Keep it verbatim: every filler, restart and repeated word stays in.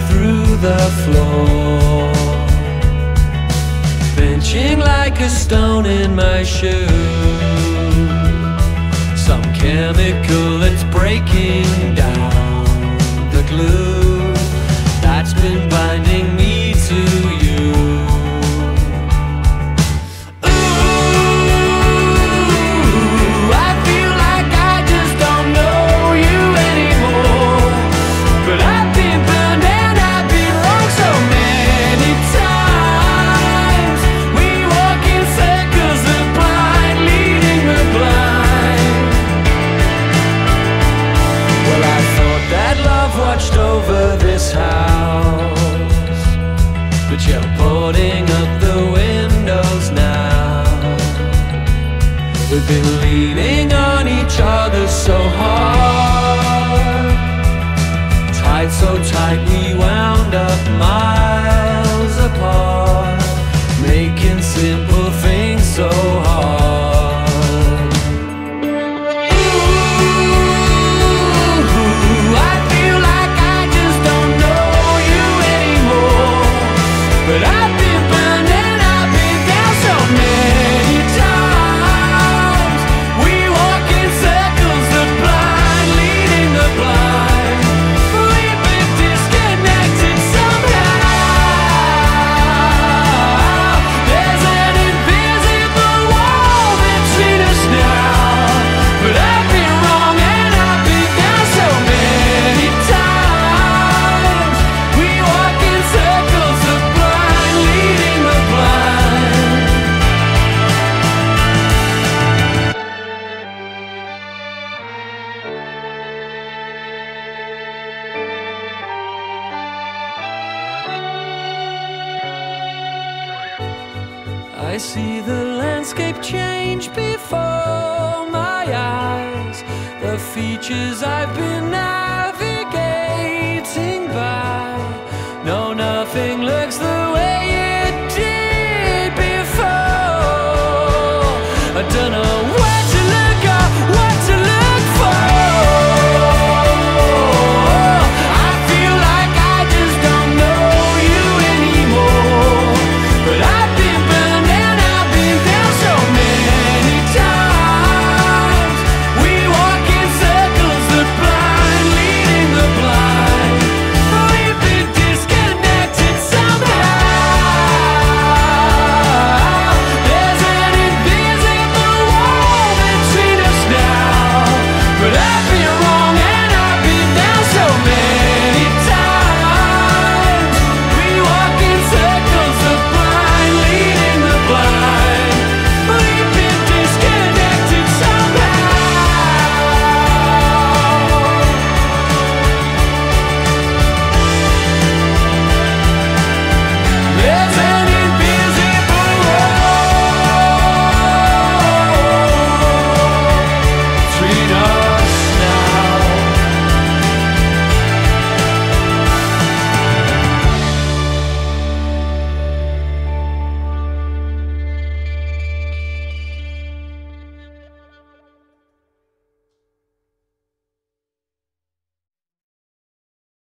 through the floor, benching like a stone in my shoe. Some chemical that's breaking down the glue that's been binding me to you. Watched over this house, but you're boarding up the windows now. We've been leaning on each other so hard, tied so tight we wound up miles apart, making simple things so hard. I see the landscape change before my eyes, the features I've been at.